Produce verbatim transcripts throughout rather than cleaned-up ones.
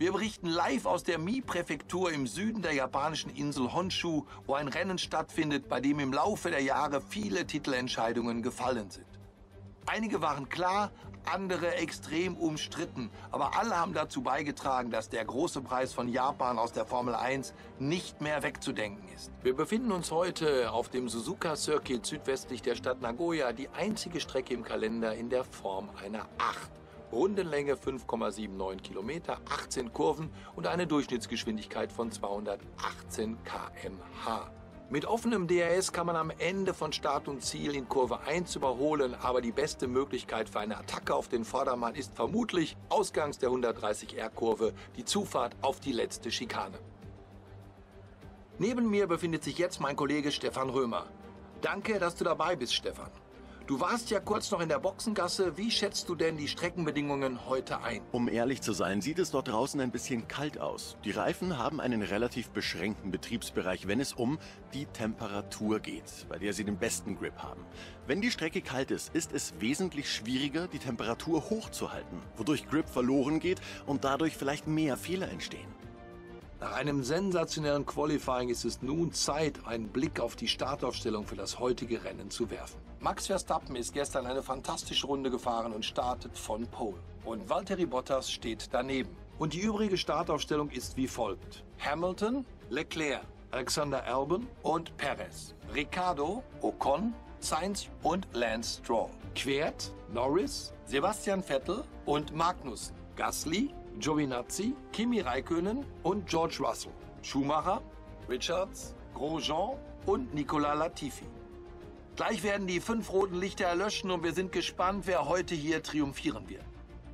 Wir berichten live aus der Mie-Präfektur im Süden der japanischen Insel Honshu, wo ein Rennen stattfindet, bei dem im Laufe der Jahre viele Titelentscheidungen gefallen sind. Einige waren klar, andere extrem umstritten, aber alle haben dazu beigetragen, dass der große Preis von Japan aus der Formel eins nicht mehr wegzudenken ist. Wir befinden uns heute auf dem Suzuka Circuit südwestlich der Stadt Nagoya, die einzige Strecke im Kalender in der Form einer acht. Rundenlänge fünf Komma neunundsiebzig Kilometer, achtzehn Kurven und eine Durchschnittsgeschwindigkeit von zweihundertachtzehn Kilometer pro Stunde. Mit offenem D R S kann man am Ende von Start und Ziel in Kurve eins überholen, aber die beste Möglichkeit für eine Attacke auf den Vordermann ist vermutlich ausgangs der hundertdreißig R Kurve die Zufahrt auf die letzte Schikane. Neben mir befindet sich jetzt mein Kollege Stefan Römer. Danke, dass du dabei bist, Stefan. Du warst ja kurz noch in der Boxengasse. Wie schätzt du denn die Streckenbedingungen heute ein? Um ehrlich zu sein, sieht es dort draußen ein bisschen kalt aus. Die Reifen haben einen relativ beschränkten Betriebsbereich, wenn es um die Temperatur geht, bei der sie den besten Grip haben. Wenn die Strecke kalt ist, ist es wesentlich schwieriger, die Temperatur hochzuhalten, wodurch Grip verloren geht und dadurch vielleicht mehr Fehler entstehen. Nach einem sensationellen Qualifying ist es nun Zeit, einen Blick auf die Startaufstellung für das heutige Rennen zu werfen. Max Verstappen ist gestern eine fantastische Runde gefahren und startet von Pole. Und Valtteri Bottas steht daneben. Und die übrige Startaufstellung ist wie folgt: Hamilton, Leclerc, Alexander Albon und Perez, Ricciardo, Ocon, Sainz und Lance Stroll. Quert, Norris, Sebastian Vettel und Magnussen, Gasly, Giovinazzi, Kimi Räikkönen und George Russell, Schumacher, Richards, Grosjean und Nicolas Latifi. Gleich werden die fünf roten Lichter erlöschen und wir sind gespannt, wer heute hier triumphieren wird.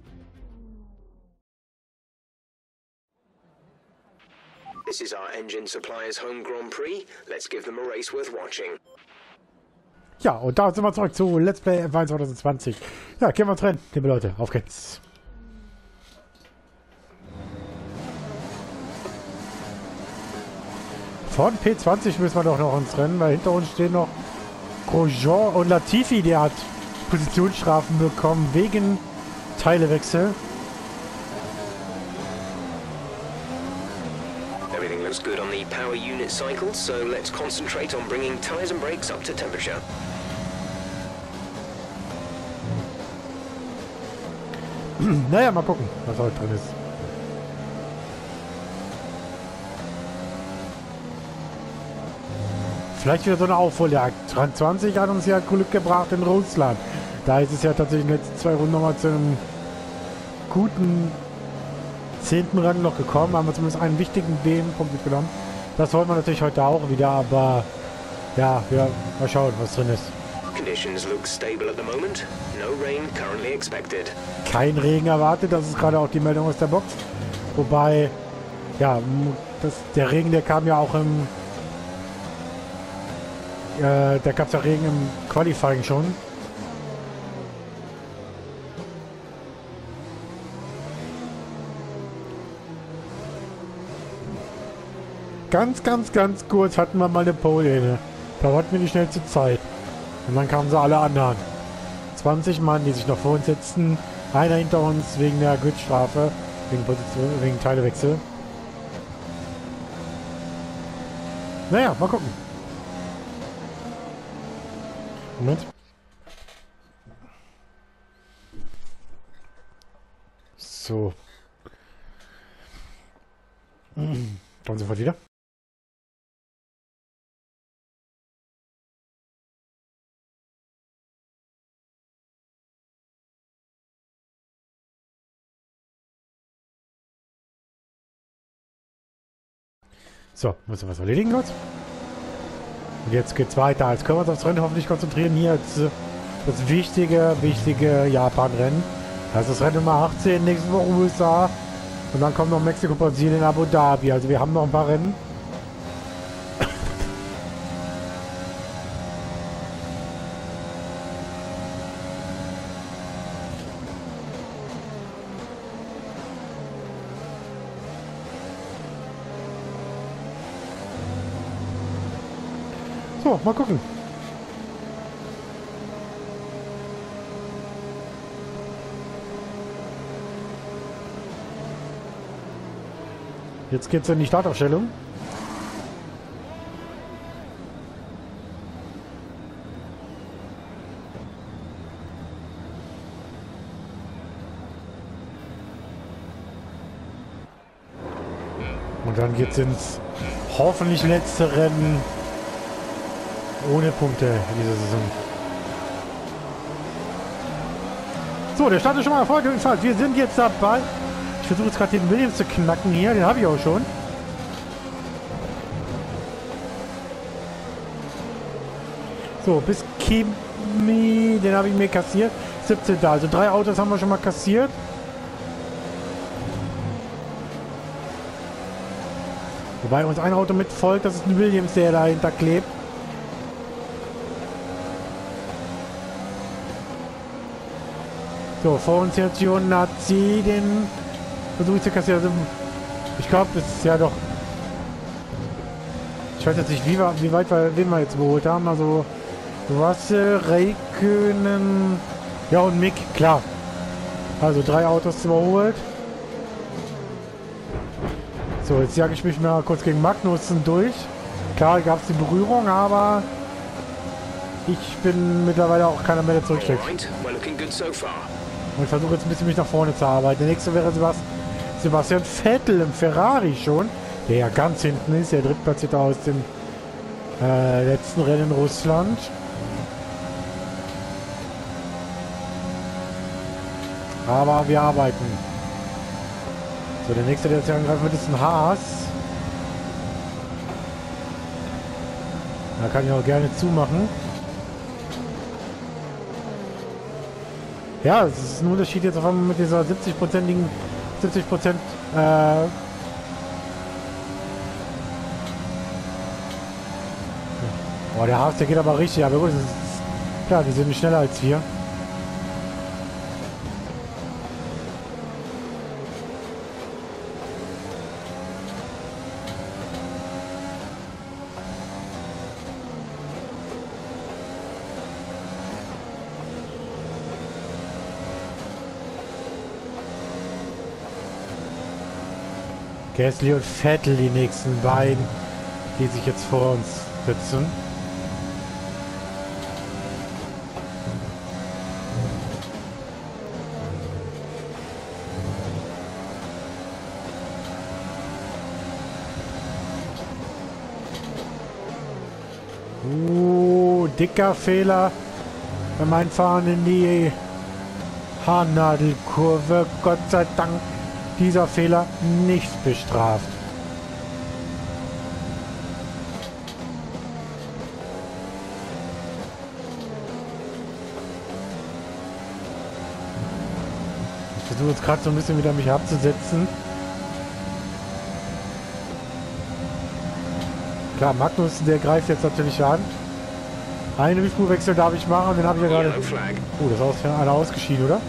This is our engine supplier's home Grand Prix. Let's give them a race worth watching. Ja, und da sind wir zurück zu Let's Play F eins zwanzig zwanzig. Ja, gehen wir uns rennen, liebe Leute. Auf geht's. Von P zwanzig müssen wir doch noch uns rennen, weil hinter uns stehen noch Grosjean und Latifi, der hat Positionsstrafen bekommen wegen Teilewechsel. Everything looks good on the power unit cycle, so let's concentrate on bringing tires and brakes up to temperature. Naja, mal gucken, was heute drin ist. Vielleicht wieder so eine Aufholjagd. zwanzig hat uns ja Glück gebracht in Russland. Da ist es ja tatsächlich in den letzten zwei Runden nochmal zu einem guten zehnten Rang noch gekommen. Haben wir zumindest einen wichtigen B M-Punkt mitgenommen. Das wollen wir natürlich heute auch wieder, aber ja, wir mal schauen, was drin ist. Conditions look stable at the moment. No rain currently expected. Kein Regen erwartet, das ist gerade auch die Meldung aus der Box. Wobei, ja, das, der Regen, der kam ja auch im Äh, da gab es ja Regen im Qualifying schon. Ganz, ganz, ganz kurz hatten wir mal eine Pole inne. Da hatten wir die schnellste Zeit. Und dann kamen sie alle anderen. zwanzig Mann, die sich noch vor uns sitzen. Einer hinter uns wegen der Gridstrafe. Wegen Position, wegen Teilewechsel. Naja, mal gucken. Moment. So. Kommen sofort wieder. So, muss ich was erledigen kurz. Und jetzt geht's weiter. Jetzt können wir uns aufs Rennen hoffentlich konzentrieren. Hier jetzt das wichtige, wichtige Japan-Rennen. Das ist das Rennen Nummer achtzehn, nächste Woche U S A. Und dann kommt noch Mexiko, Brasilien, Abu Dhabi. Also wir haben noch ein paar Rennen. So, mal gucken. Jetzt geht's in die Startaufstellung. Und dann geht's ins hoffentlich letzte Rennen ohne Punkte in dieser Saison. So, der Start ist schon mal erfolgreich. Wir sind jetzt dabei. Ich versuche jetzt gerade den Williams zu knacken hier. Den habe ich auch schon. So, bis Kimi, den habe ich mir kassiert. siebzehnter Also drei Autos haben wir schon mal kassiert. Wobei uns ein Auto mitfolgt, das ist ein Williams, der dahinter klebt. So, vor uns jetzt Giovinazzi, den versuche ich zu kassieren. Also, ich glaube, das ist ja doch... Ich weiß jetzt nicht, wie, wir, wie weit wir, wen wir jetzt geholt haben. Also Russell, Räikkönen, ja und Mick, klar. Also drei Autos überholt. So, jetzt jage ich mich mal kurz gegen Magnussen durch. Klar, gab es die Berührung, aber ich bin mittlerweile auch keiner mehr, der zurückschlägt. Und ich versuche jetzt ein bisschen mich nach vorne zu arbeiten. Der nächste wäre Sebastian Vettel im Ferrari schon, der ja ganz hinten ist, der Drittplatzierte aus dem äh, letzten Rennen in Russland. Aber wir arbeiten. So, der nächste, der jetzt angreifen wird, ist ein Haas. Da kann ich auch gerne zumachen. Ja, es ist ein Unterschied jetzt auf einmal mit dieser siebzig-prozentigen siebzig Prozent äh, Boah, der Haas, der geht aber richtig, aber gut, das ist, klar, die sind schneller als wir. Gasly und Vettel, die nächsten beiden, die sich jetzt vor uns sitzen. Uh, dicker Fehler beim Einfahren in die Haarnadelkurve. Gott sei Dank dieser Fehler nicht bestraft. Ich versuche jetzt gerade so ein bisschen wieder mich abzusetzen. Klar, Magnus, der greift jetzt natürlich an. Einen Rückwechsel darf ich machen, den habe ich ja gerade... Oh, das ist einer ausgeschieden, oder?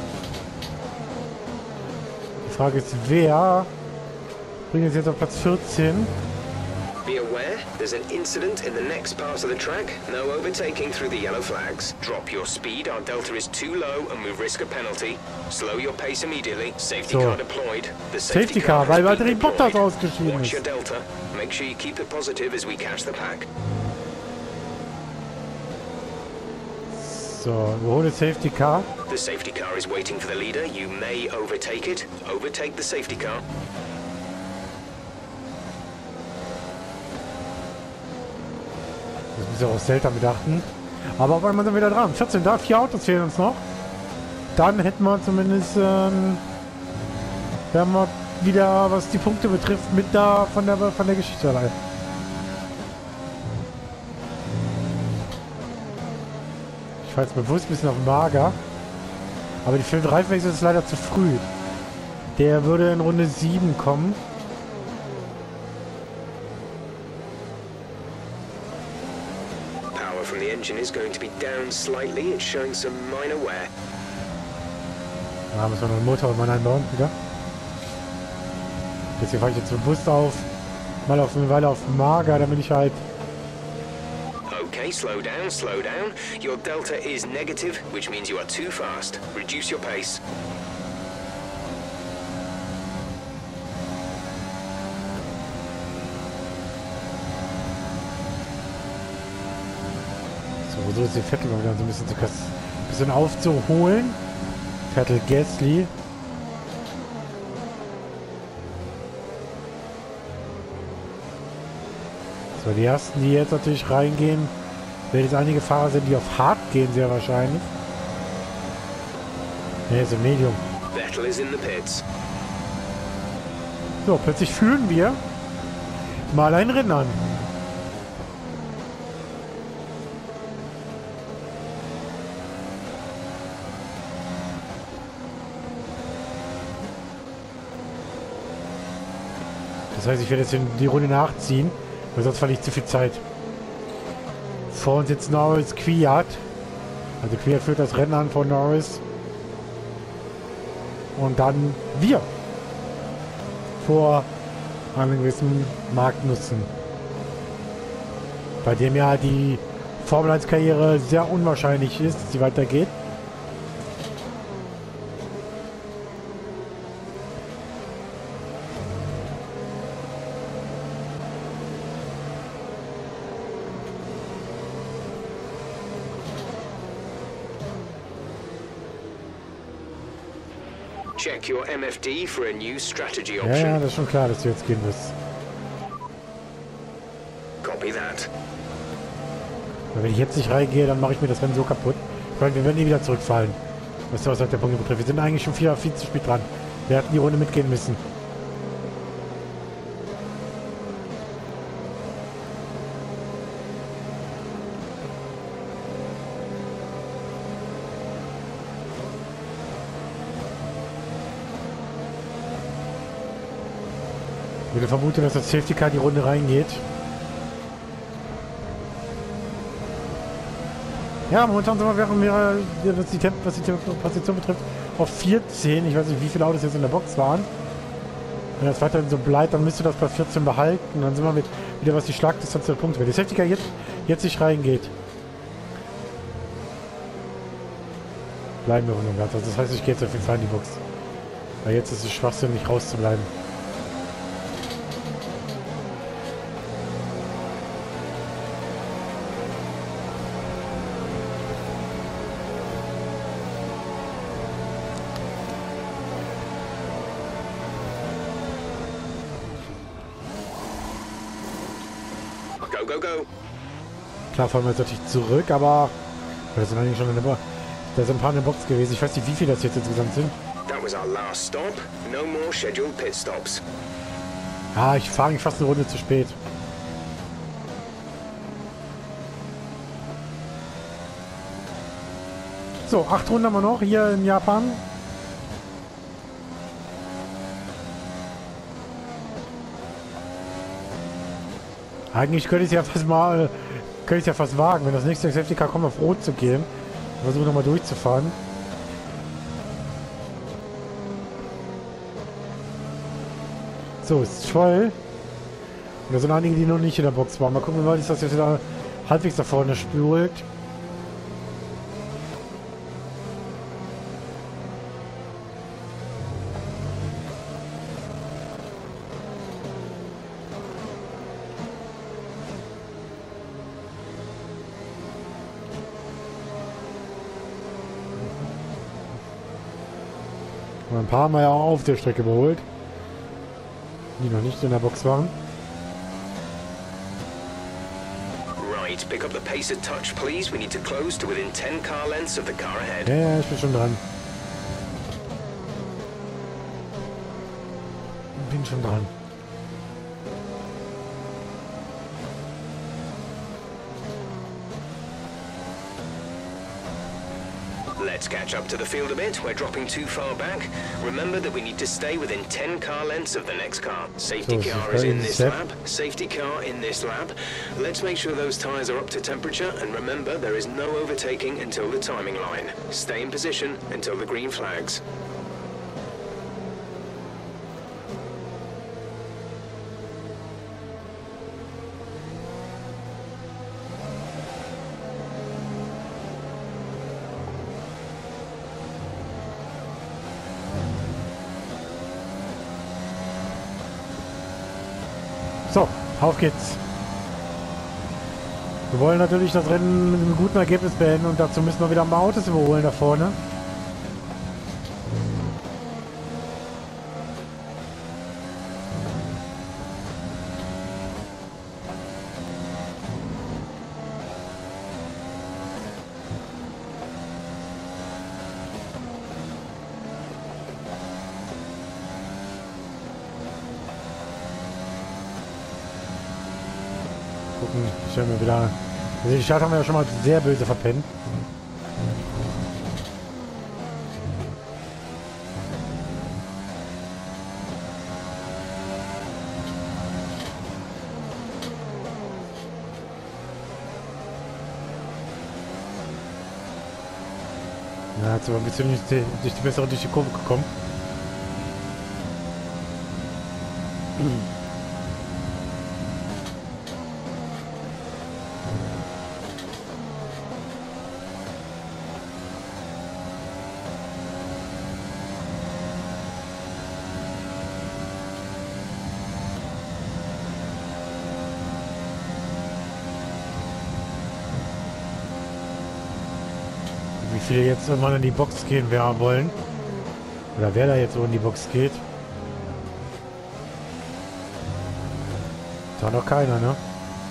Die Frage ist, wer bringt es jetzt auf Platz vierzehn? Be aware, there's an incident in the next part of the track. No overtaking through the yellow flags. Drop your speed, our delta is too low and we risk a penalty. Slow your pace immediately. Safety So. car deployed. The Safety Car, weil Valtteri Bottas ausgeschieden Watch your ist. delta. Make sure you keep it positive as we catch the pack. So, überhole Safety Car. The safety car is waiting for the leader. You may overtake it. Overtake the safety car. Das muss ja auch selten bedachten. Aber auf einmal sind wir wieder dran. vierzehn da, vier Autos fehlen uns noch. Dann hätten wir zumindest, ähm, werden wir wieder, was die Punkte betrifft, mit da von der, von der Geschichte allein. Ich fahre jetzt bewusst ein bisschen auf mager. Aber die fünf Reifenwechsel ist leider zu früh. Der würde in Runde sieben kommen. Power from the engine is going to be down slightly. It's showing some minor wear. Da müssen wir noch einen Motor mal einbauen, wieder. Deswegen fahre ich jetzt bewusst auf, mal auf eine Weile auf mager, damit ich halt... Okay, slow down, slow down. Your delta is negative, which means you are too fast. Reduce your pace. versuche jetzt den Vettel mal wieder so ein bisschen, zu, ein bisschen aufzuholen. Vettel, Gasly. So, die ersten, die jetzt natürlich reingehen, werden jetzt einige Fahrer sind, die auf Hard gehen, sehr wahrscheinlich. Ne, ist ein Medium. Vettel is in the pits. So, plötzlich führen wir mal ein Rennen an. Das heißt, ich werde jetzt die Runde nachziehen, weil sonst verliere ich zu viel Zeit. Vor uns jetzt Norris, Kwiat. Also Kwiat führt das Rennen an von Norris. Und dann wir. Vor einem gewissen Magnussen. Bei dem ja die Formel eins Karriere sehr unwahrscheinlich ist, dass sie weitergeht. Check your M F D for a new strategy Ja, option. ja, das ist schon klar, dass du jetzt gehen wirst. Copy that. Weil wenn ich jetzt nicht reingehe, dann mache ich mir das Rennen so kaputt. Ich meine, wir werden eh wieder zurückfallen. Was was halt der Punkt betrifft. Wir sind eigentlich schon viel, viel zu spät dran. Wir hätten die Runde mitgehen müssen. Ich würde vermuten, dass das Safety Car die Runde reingeht. Ja, momentan sind wir, während wir, was die, Temp was die Position betrifft, auf vierzehn. Ich weiß nicht, wie viele Autos jetzt in der Box waren. Wenn das weiterhin so bleibt, dann müsste das bei vierzehn behalten. Dann sind wir mit, wieder, was die Schlagdistanz der Punkte wird. Die Safety Car jetzt, jetzt nicht reingeht. Bleiben wir runter. Also das heißt, ich gehe jetzt auf jeden Fall in die Box. Weil jetzt ist es schwachsinnig, rauszubleiben. Go, go, go. Klar fallen wir jetzt natürlich zurück, aber wir sind eigentlich schon in der Box. Da sind ein paar in der Box gewesen. Ich weiß nicht, wie viele das jetzt insgesamt sind. That was our last stop. No more scheduled pit stops. Ah, ich fahre eigentlich fast eine Runde zu spät. So, acht Runden haben wir noch hier in Japan. Eigentlich könnte ich es ja fast mal, könnte ich es ja fast wagen, wenn das nächste Safety Car kommt, auf Rot zu gehen. Versuche nochmal durchzufahren. So, ist voll. Und da sind einige, die noch nicht in der Box waren. Mal gucken, wie weit ist das jetzt wieder halbwegs da vorne spült. Ein paar haben wir ja auch auf der Strecke überholt, die noch nicht in der Box waren. Right, pick up the pace a touch, please. We need to close to within ten car lengths of the car ahead. Ja, ja, ich bin schon dran. Bin schon dran. Let's catch up to the field a bit. We're dropping too far back. Remember that we need to stay within ten car lengths of the next car. Safety So, car is in this step. lap. Safety car in this lap. Let's make sure those tyres are up to temperature, and remember there is no overtaking until the timing line. Stay in position until the green flags. So, auf geht's. Wir wollen natürlich das Rennen mit einem guten Ergebnis beenden und dazu müssen wir wieder mal Autos überholen da vorne. Gucken, stellen wir wieder. Also die Stadt haben wir ja schon mal sehr böse verpennt. Ja, jetzt aber ein bisschen durch die, durch die bessere durch die Kurve gekommen. Wie viele jetzt irgendwann in die Box gehen wer wollen. Oder wer da jetzt so in die Box geht. Da noch keiner, ne?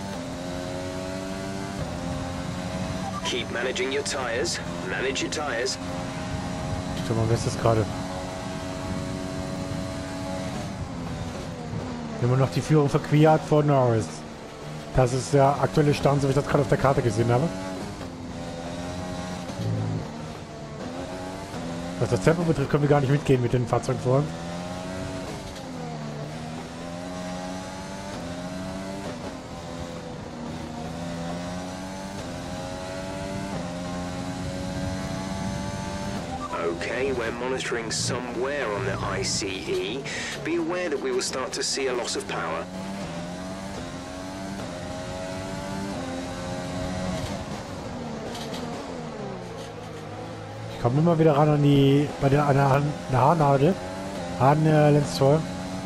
Keep managing your tires. Manage your tires. Schau mal, wer ist das gerade? Immer noch die Führung für Kwiat vor Norris. Das ist der aktuelle Stand, so wie ich das gerade auf der Karte gesehen habe. Was das Tempo betrifft, können wir gar nicht mitgehen mit den Fahrzeugen vor. Okay, we're monitoring somewhere on the I C E. Be aware that we will start to see a loss of power. Ich komme immer wieder ran an die, bei der, an der, an der Haarnadel, an äh, Lenzzoll.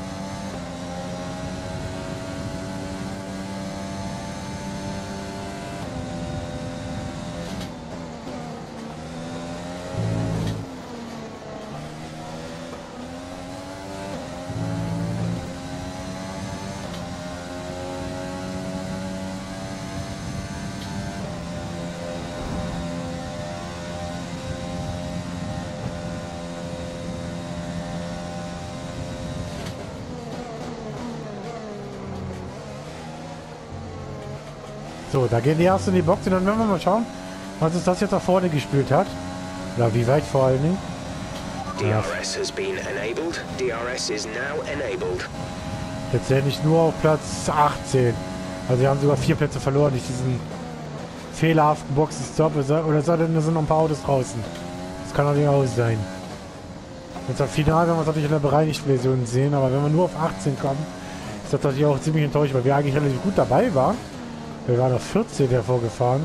So, da gehen die erst in die Box und dann werden wir mal schauen, was uns das jetzt da vorne gespielt hat. Oder wie weit vor allen Dingen. D R S has been enabled. D R S is now enabled. Letztendlich nur auf Platz achtzehn. Also wir haben sogar vier Plätze verloren durch diesen fehlerhaften Boxenstopp. Oder sei denn, da sind noch ein paar Autos draußen. Das kann doch nicht aus sein. Jetzt am Finale werden wir es natürlich in der bereinigten Version sehen, aber wenn wir nur auf achtzehn kommen, ist das natürlich auch ziemlich enttäuscht, weil wir eigentlich relativ gut dabei waren. Wir waren auf vierzehn hervorgefahren.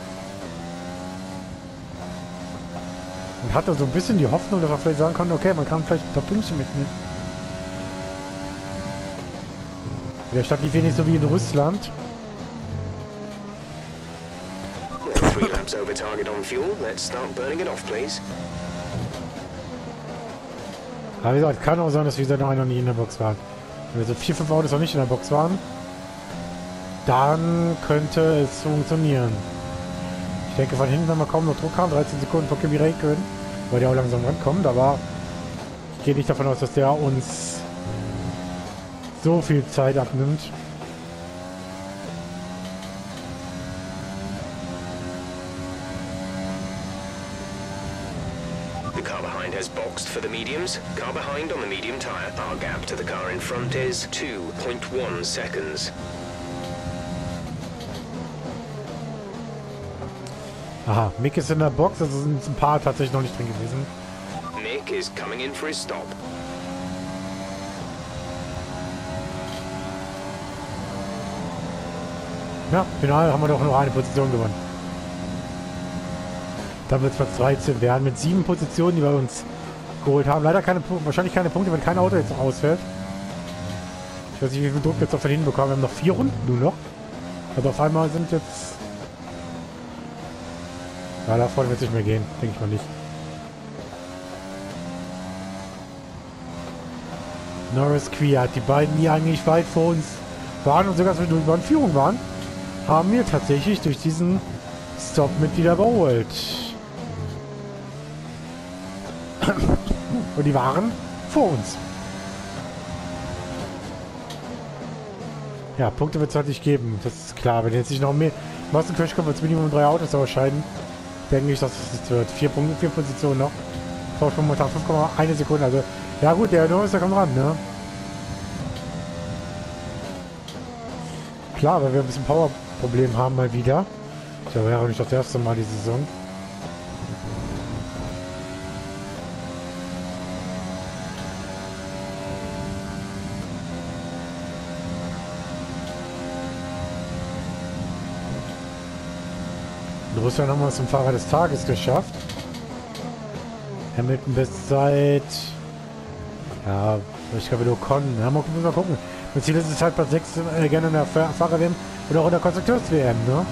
Und hatte so ein bisschen die Hoffnung, dass wir vielleicht sagen konnten, okay, man kann vielleicht ein paar Punkte mitnehmen. Der Stadt lief hier nicht so wie in Russland. Three laps over target on fuel. Let's start burning it off, please. Aber wie gesagt, kann auch sein, dass wir da noch einer nie in der Box waren. Wenn wir so vier, fünf Autos noch nicht in der Box waren, dann könnte es funktionieren. Ich denke, von hinten, wenn wir kaum noch Druck haben, dreizehn Sekunden vor Kimi Räikkönen, weil der auch langsam rankommt, aber ich gehe nicht davon aus, dass der uns so viel Zeit abnimmt. The car behind has boxed for the mediums. Car behind on the medium tire. Our gap to the car in front is two point one seconds. Aha, Mick ist in der Box, also sind ein paar tatsächlich noch nicht drin gewesen. Mick is coming in for his stop. Ja, final haben wir doch nur eine Position gewonnen. Dann wird es Platz dreizehn werden mit sieben Positionen, die wir uns geholt haben. Leider keine, wahrscheinlich keine Punkte, wenn kein Auto jetzt noch ausfällt. Ich weiß nicht, wie viel Druck wir jetzt noch von hinten bekommen. Wir haben noch vier Runden nur noch. Also auf einmal sind jetzt Ja, da vorne wird es nicht mehr gehen. Denke ich mal nicht. Norris Kwiat, die beiden, die eigentlich weit vor uns waren und sogar über in Führung waren, haben wir tatsächlich durch diesen Stop mit wieder überholt. Und die waren vor uns. Ja, Punkte wird es halt nicht geben. Das ist klar. Wenn jetzt nicht noch mehr Massencrash kommt, wird es Minimum drei Autos ausscheiden. Denke ich, dass es jetzt wird. Vier Punkte, vier Positionen noch. Vorsprung momentan fünf Komma eins Sekunden. Also, ja gut, der Norris, der kommt ran, ne? Klar, weil wir ein bisschen Powerproblem haben mal wieder. Das wäre auch nicht das erste Mal die Saison. Russland haben wir es zum Fahrer des Tages geschafft. Hamilton Bestzeit. Ja, ich glaube nur Con. Ja, mal gucken, mal gucken. Das Ziel ist es halt Platz sechs äh, gerne in der Fahrer-W M oder auch in der Konstrukteurs-W M, ne?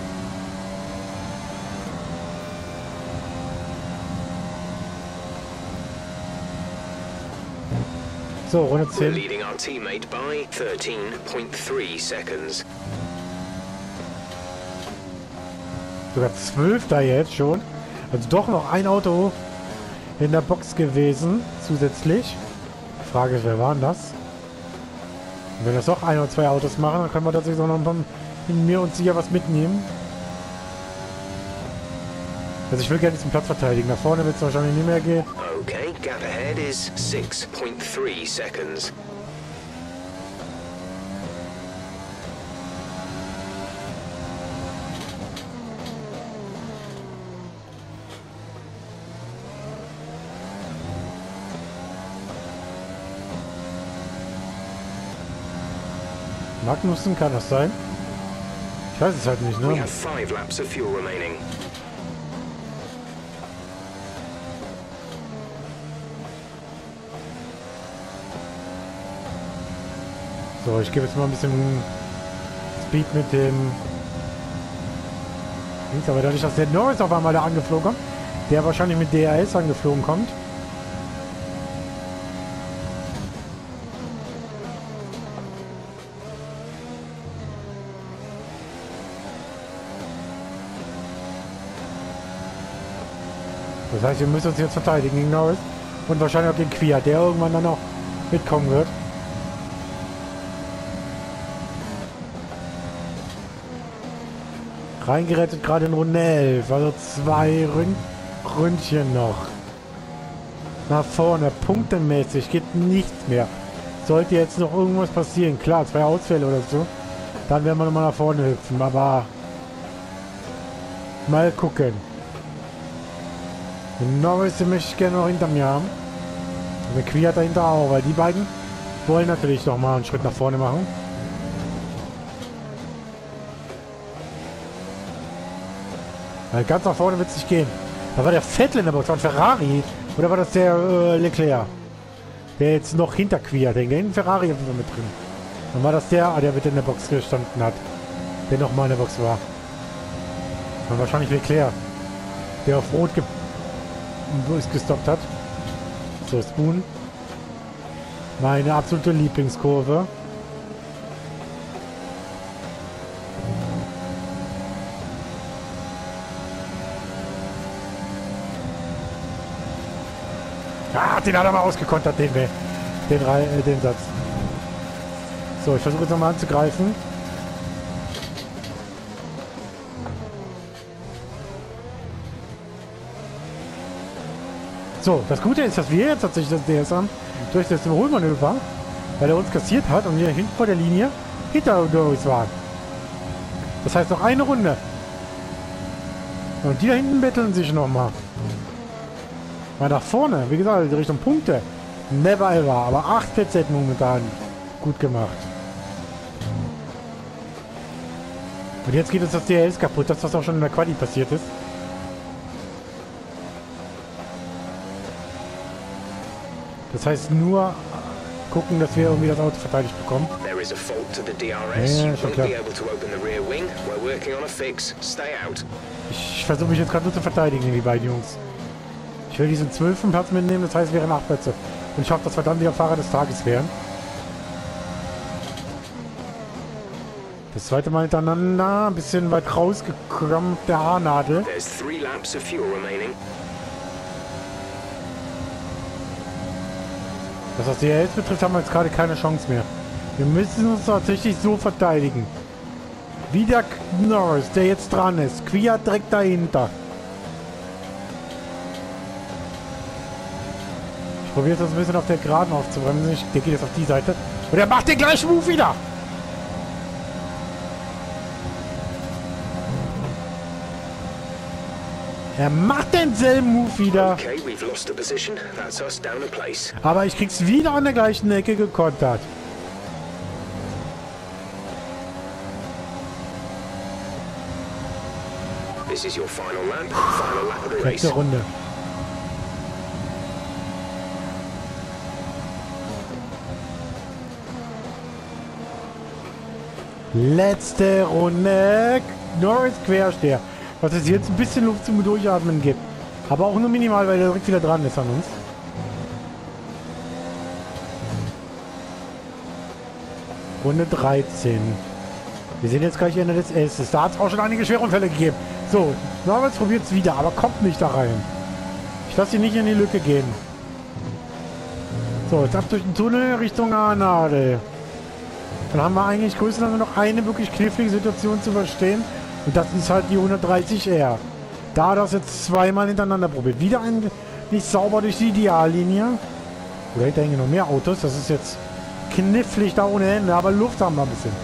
So, Runde zehn. Leading our teammate by thirteen point three seconds. Sogar zwölf da jetzt schon. Also doch noch ein Auto in der Box gewesen, zusätzlich. Die Frage ist, wer waren das? Und wenn das doch ein oder zwei Autos machen, dann können wir tatsächlich auch noch in mir und sicher was mitnehmen. Also ich will gerne diesen Platz verteidigen. Nach vorne wird es wahrscheinlich nicht mehr gehen. Okay, gap ahead is six point three seconds. Magnussen kann das sein? Ich weiß es halt nicht, We ne? have five laps of fuel remaining. So, ich gebe jetzt mal ein bisschen Speed mit dem Links, aber dadurch, dass der Norris auf einmal da angeflogen kommt, der wahrscheinlich mit D R S angeflogen kommt. Das heißt, wir müssen uns jetzt verteidigen gegen Norris und wahrscheinlich auch gegen Kwiat, der irgendwann dann auch mitkommen wird. Reingerettet gerade in Runde elf, also zwei Rün Ründchen noch. Nach vorne, punktemäßig geht nichts mehr. Sollte jetzt noch irgendwas passieren, klar, zwei Ausfälle oder so, dann werden wir nochmal nach vorne hüpfen, aber mal gucken. Den Norris, den möchte ich gerne noch hinter mir haben. Und der Kwiat dahinter auch, weil die beiden wollen natürlich noch mal einen Schritt nach vorne machen. Weil ganz nach vorne wird es nicht gehen. Da war der Vettel in der Box, war ein Ferrari. Oder war das der äh, Leclerc? Der jetzt noch hinter Kwiat hängt. Der in Ferrari mit drin. Dann war das der, der mit in der Box gestanden hat. Der noch mal in der Box war. Dann wahrscheinlich Leclerc. Der auf Rot ge gestoppt hat. So, Spoon. Meine absolute Lieblingskurve. Ah, den hat er mal ausgekontert, den, den, den, äh, den Satz. So, ich versuche jetzt nochmal anzugreifen. So, das Gute ist, dass wir jetzt tatsächlich das D S haben, durch das Überholmanöver, weil er uns kassiert hat und wir hinten vor der Linie hinter uns waren. Das heißt noch eine Runde. Und die da hinten betteln sich nochmal. Mal nach vorne, wie gesagt, Richtung Punkte. Never ever, aber acht Plätze hätten momentan gut gemacht. Und jetzt geht uns das D R S kaputt, das was auch schon in der Quali passiert ist. Das heißt nur gucken, dass wir irgendwie das Auto verteidigt bekommen. There is a fault to the D R S. Ja, You schon won't klar. be able to open the rear wing. We're working on a fix. Stay out. Ich versuche mich jetzt gerade nur zu verteidigen, die beiden Jungs. Ich will diesen zwölften Platz mitnehmen, das heißt, es wären acht Plätze. Und ich hoffe, dass wir dann wieder Fahrer des Tages wären. Das zweite Mal hintereinander, ein bisschen weit rausgekommen, der Haarnadel. There's three laps of fuel remaining. Was das D L S betrifft, haben wir jetzt gerade keine Chance mehr. Wir müssen uns tatsächlich so verteidigen. Wie der Norris, der jetzt dran ist. Kwiat direkt dahinter. Ich probiere das ein bisschen auf der Geraden aufzubremsen. Ich, der geht jetzt auf die Seite. Und er macht den gleichen Move wieder. Er macht denselben Move wieder. Okay, we've lost a position. That's us down a place. Aber ich krieg's wieder an der gleichen Ecke gekontert. This is your final lap. Final lap of the race. Letzte Runde. Letzte Runde. Norris Quersteher. Was es jetzt ein bisschen Luft zum Durchatmen gibt. Aber auch nur minimal, weil er direkt wieder dran ist an uns. Runde dreizehn. Wir sehen jetzt gleich Ende des Elfes. Da hat es auch schon einige Schwerunfälle gegeben. So, Norris probiert es wieder, aber kommt nicht da rein. Ich lasse ihn nicht in die Lücke gehen. So, jetzt ab durch den Tunnel Richtung Haarnadel. Dann haben wir eigentlich größtenteils nur noch eine wirklich knifflige Situation zu verstehen. Und das ist halt die hundertdreißig R. Da hat er es jetzt zweimal hintereinander probiert. Wieder ein, nicht sauber durch die Ideallinie. Oder hinter hängen noch mehr Autos. Das ist jetzt knifflig da ohne Ende. Aber Luft haben wir ein bisschen.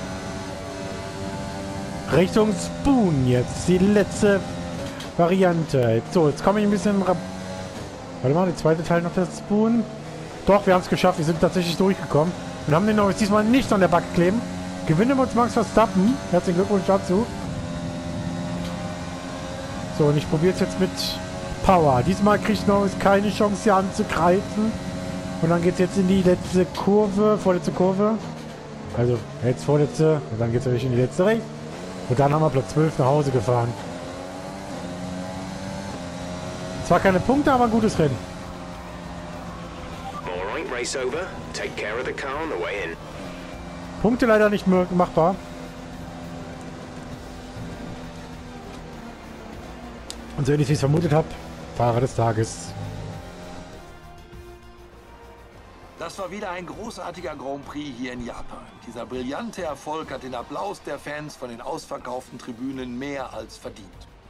Richtung Spoon jetzt. Die letzte Variante. So, jetzt komme ich ein bisschen... Warte mal, der zweite Teil noch der Spoon. Doch, wir haben es geschafft. Wir sind tatsächlich durchgekommen. Und haben den Norris diesmal nicht an der Backe kleben. Gewinnen wir uns Max Verstappen. Herzlichen Glückwunsch dazu. So, und ich probiere es jetzt mit Power. Diesmal kriegt Norris keine Chance, hier anzugreifen. Und dann geht es jetzt in die letzte Kurve, vorletzte Kurve. Also, jetzt vorletzte. Und dann geht es natürlich in die letzte rechts. Und dann haben wir Platz zwölf nach Hause gefahren. Zwar keine Punkte, aber ein gutes Rennen. All right, race over. Take care of the car on the way in. Punkte leider nicht mehr machbar. Und so ähnlich wie ich es vermutet habe, Fahrer des Tages. Das war wieder ein großartiger Grand Prix hier in Japan. Dieser brillante Erfolg hat den Applaus der Fans von den ausverkauften Tribünen mehr als verdient.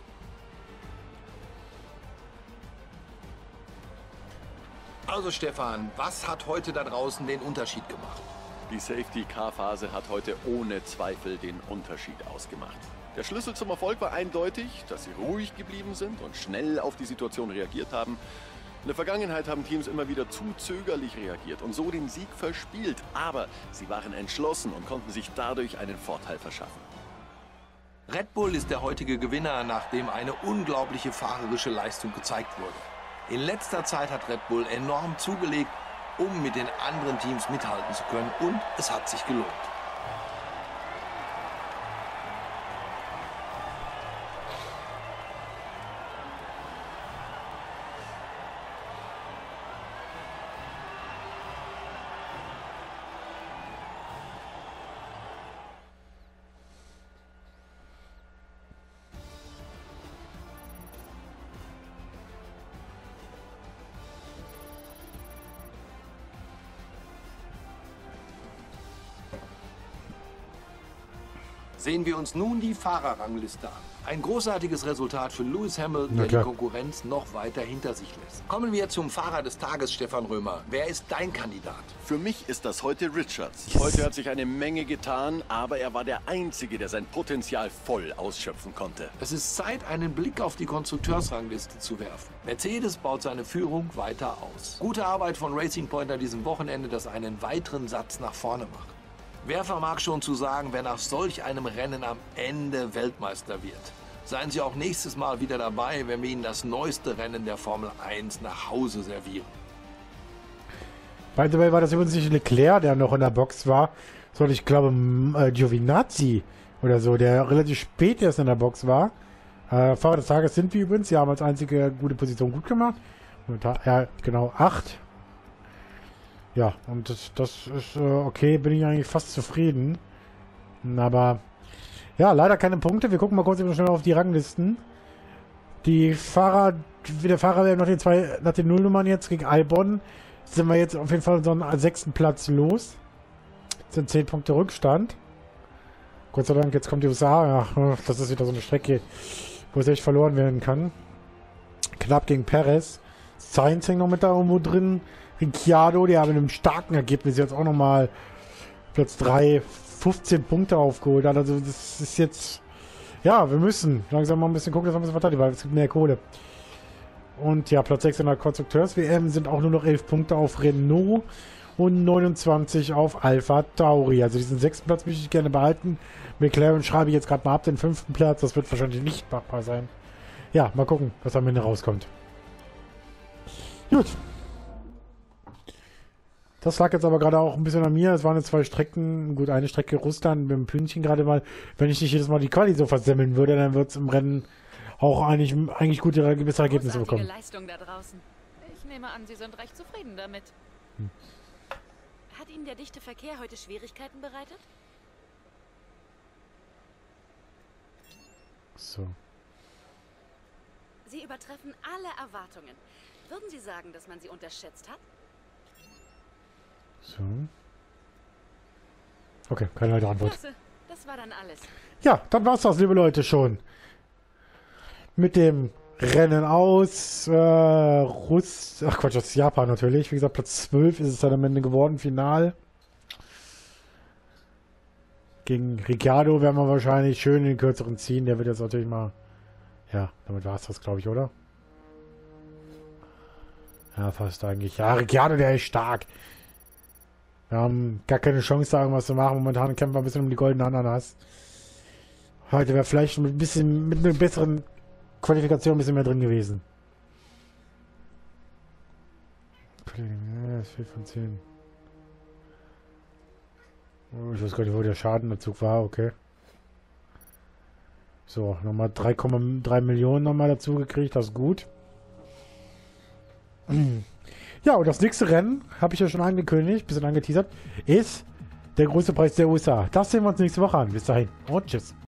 Also Stefan, was hat heute da draußen den Unterschied gemacht? Die Safety-Car-Phase hat heute ohne Zweifel den Unterschied ausgemacht. Der Schlüssel zum Erfolg war eindeutig, dass sie ruhig geblieben sind und schnell auf die Situation reagiert haben. In der Vergangenheit haben Teams immer wieder zu zögerlich reagiert und so den Sieg verspielt. Aber sie waren entschlossen und konnten sich dadurch einen Vorteil verschaffen. Red Bull ist der heutige Gewinner, nachdem eine unglaubliche fahrerische Leistung gezeigt wurde. In letzter Zeit hat Red Bull enorm zugelegt, um mit den anderen Teams mithalten zu können, und es hat sich gelohnt. Sehen wir uns nun die Fahrerrangliste an. Ein großartiges Resultat für Lewis Hamilton, der die Konkurrenz noch weiter hinter sich lässt. Kommen wir zum Fahrer des Tages, Stefan Römer. Wer ist dein Kandidat? Für mich ist das heute Richards. Heute hat sich eine Menge getan, aber er war der Einzige, der sein Potenzial voll ausschöpfen konnte. Es ist Zeit, einen Blick auf die Konstrukteursrangliste zu werfen. Mercedes baut seine Führung weiter aus. Gute Arbeit von Racing Point an diesem Wochenende, das einen weiteren Satz nach vorne macht. Wer vermag schon zu sagen, wer nach solch einem Rennen am Ende Weltmeister wird? Seien Sie auch nächstes Mal wieder dabei, wenn wir Ihnen das neueste Rennen der Formel eins nach Hause servieren. By the way, war das übrigens nicht Leclerc, der noch in der Box war, sondern ich glaube äh, Giovinazzi oder so, der relativ spät erst in der Box war. Äh, Fahrer des Tages sind wir übrigens. Sie haben als einzige gute Position gut gemacht. Ja, genau, acht. Ja, und das, das ist äh, okay, bin ich eigentlich fast zufrieden. Aber, ja, leider keine Punkte. Wir gucken mal kurz schnell auf die Ranglisten. Die Fahrer, der Fahrer wäre noch die zwei, nach den Nullnummern jetzt gegen Albon. Sind wir jetzt auf jeden Fall so einen sechsten Platz los. Das sind zehn Punkte Rückstand. Gott sei Dank, jetzt kommt die U S A. Ja, das ist wieder so eine Strecke, wo es echt verloren werden kann. Knapp gegen Perez. Sainz hängt noch mit da irgendwo drin. Ricciardo, der mit einem starken Ergebnis jetzt auch nochmal Platz drei, fünfzehn Punkte aufgeholt hat. Also das ist jetzt... Ja, wir müssen langsam mal ein bisschen gucken, dass wir ein bisschen verteidigen, weil es gibt mehr Kohle. Und ja, Platz sechs in der Konstrukteurs-W M sind auch nur noch elf Punkte auf Renault und neunundzwanzig auf Alpha Tauri. Also diesen sechsten Platz möchte ich gerne behalten. McLaren schreibe ich jetzt gerade mal ab, den fünften Platz. Das wird wahrscheinlich nicht machbar sein. Ja, mal gucken, was am Ende rauskommt. Gut. Das lag jetzt aber gerade auch ein bisschen an mir. Es waren jetzt zwei Strecken. Gut, eine Strecke Russland mit dem Pünktchen gerade mal. Wenn ich nicht jedes Mal die Quali so versemmeln würde, dann wird es im Rennen auch eigentlich, eigentlich gute gewisse Ergebnisse bekommen. Leistung da draußen. Ich nehme an, Sie sind recht zufrieden damit. Hm. Hat Ihnen der dichte Verkehr heute Schwierigkeiten bereitet? So. Sie übertreffen alle Erwartungen. Würden Sie sagen, dass man sie unterschätzt hat? So. Okay, keine weitere Antwort. Klasse. Das war dann alles. Ja, dann war's das, liebe Leute, schon. Mit dem Rennen aus äh, Russ... Ach Quatsch, das ist Japan natürlich. Wie gesagt, Platz zwölf ist es dann am Ende geworden, final. Gegen Ricciardo werden wir wahrscheinlich schön den kürzeren ziehen. Der wird jetzt natürlich mal... Ja, damit war's das, glaube ich, oder? Ja, fast eigentlich. Ja, Ricciardo, der ist stark. Wir haben gar keine Chance, da irgendwas zu machen. Momentan kämpfen wir ein bisschen um die goldene Ananas. Heute wäre vielleicht mit ein bisschen, mit einer besseren Qualifikation ein bisschen mehr drin gewesen. Ja, das ist vier von zehn. Oh, ich weiß gar nicht, wo der Schadenabzug war, okay. So, nochmal drei Komma drei Millionen nochmal dazu gekriegt, das ist gut. Ja, und das nächste Rennen, habe ich ja schon angekündigt, bisschen angeteasert, ist der große Preis der U S A. Das sehen wir uns nächste Woche an. Bis dahin und tschüss.